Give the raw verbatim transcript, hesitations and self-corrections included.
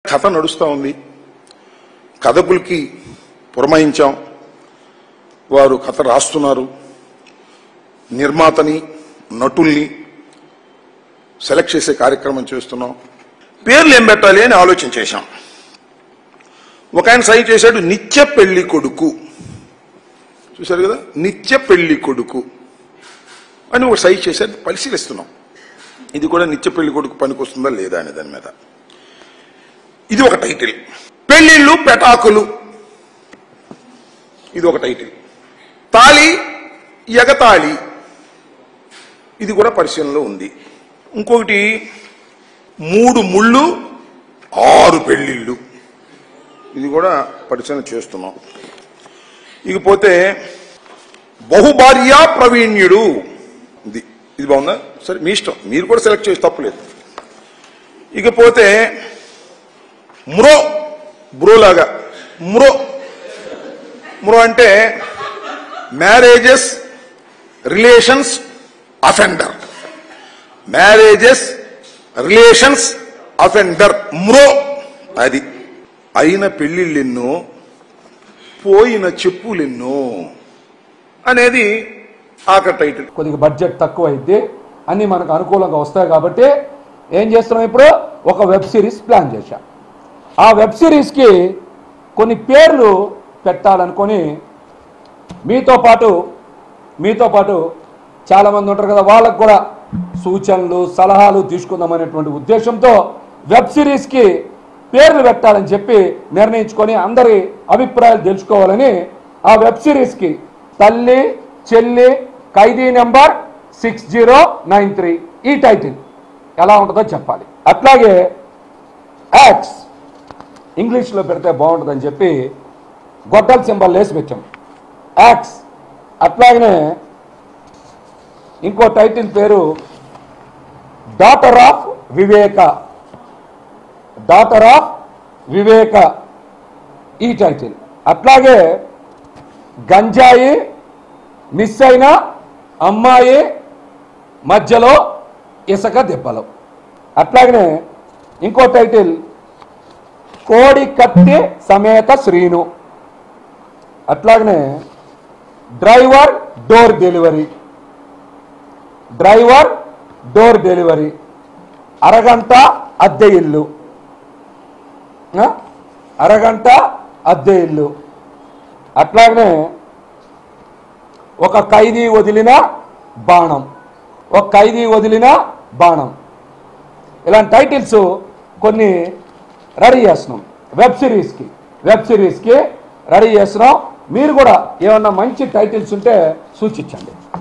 కథ నడుస్తూ ఉంది. కథకులకి పురమాయించాం, వారు కథ రాస్తున్నారు. నిర్మాతని నటుల్ని సెలెక్ట్ చేసే కార్యక్రమం చేస్తున్నాం. పేర్లు ఏం పెట్టాలి అని ఆలోచన చేశాం. ఒక ఆయన సై చేశాడు నిత్య పెళ్లి కొడుకు. చూశారు కదా, నిత్య పెళ్లి కొడుకు అని ఒక సై చేశాడు. పరిశీలిస్తున్నాం ఇది కూడా నిత్య పెళ్లి కొడుకు పనికొస్తుందా లేదా అనే దాని మీద. ఇది ఒక టైటిల్. పెళ్లిళ్ళు పెటాకులు ఇది ఒక టైటిల్. తాళి ఎగతాళి ఇది కూడా పరిశీలనలో ఉంది. ఇంకొకటి మూడు ముళ్ళు ఆరు పెళ్లిళ్ళు ఇది కూడా పరిశీలన చేస్తున్నాం. ఇకపోతే బహుభార్య ప్రవీణ్యుడు ఇది ఇది బాగుందా? సరే మీ ఇష్టం, మీరు కూడా సెలెక్ట్ చేసి తప్పలేదు. ఇకపోతే మ్రో బ్రోలాగా మ్రో మ్రో అంటే marriages relations offender. Marriages relations offender మ్రో. అది అయిన పెళ్లిళ్ళెన్నో పోయిన చెప్పులెన్నో అనేది ఆఖరి టైటిల్. కొద్దిగా బడ్జెట్ తక్కువ అయితే అన్ని మనకు అనుకూలంగా వస్తాయి కాబట్టి ఏం చేస్తున్నాం, ఇప్పుడు ఒక వెబ్ సిరీస్ ప్లాన్ చేశాం. ఆ వెబ్ సిరీస్కి కొన్ని పేర్లు పెట్టాలనుకొని మీతో పాటు మీతో పాటు చాలామంది ఉంటారు కదా, వాళ్ళకు కూడా సూచనలు సలహాలు తీసుకుందామనేటువంటి ఉద్దేశంతో వెబ్ సిరీస్కి పేర్లు పెట్టాలని చెప్పి నిర్ణయించుకొని అందరి అభిప్రాయాలు తెలుసుకోవాలని ఆ వెబ్ సిరీస్కి తల్లి చెల్లి ఖైదీ number six zero nine three ఈ టైటిల్ ఎలా ఉంటుందో చెప్పాలి. అట్లాగే యాక్స్ ఇంగ్లీష్లో పెడితే బాగుంటుందని చెప్పి గొడ్డల సింబల్ వేసి పెట్టాం యాక్స్. అట్లాగనే ఇంకో టైటిల్ పేరు daughter of Viveka daughter of Viveka ఈ టైటిల్. అట్లాగే గంజాయి మిస్ అయిన అమ్మాయి మధ్యలో ఇసుక దెబ్బలు. అట్లాగనే ఇంకో టైటిల్ కోడి కత్తి సమేత శ్రీను. అట్లాగనే driver door delivery driver door delivery అరగంట అద్దె ఇల్లు అరగంట అద్దె ఇల్లు. అట్లాగనే ఒక ఖైదీ వదిలిన బాణం ఒక ఖైదీ వదిలిన బాణం ఇలాంటి టైటిల్స్ కొన్ని రెడీ చేస్తున్నాం వెబ్ సిరీస్కి వెబ్ సిరీస్కి రెడీ చేస్తున్నాం. మీరు కూడా ఏమన్నా మంచి టైటిల్స్ ఉంటే సూచించండి.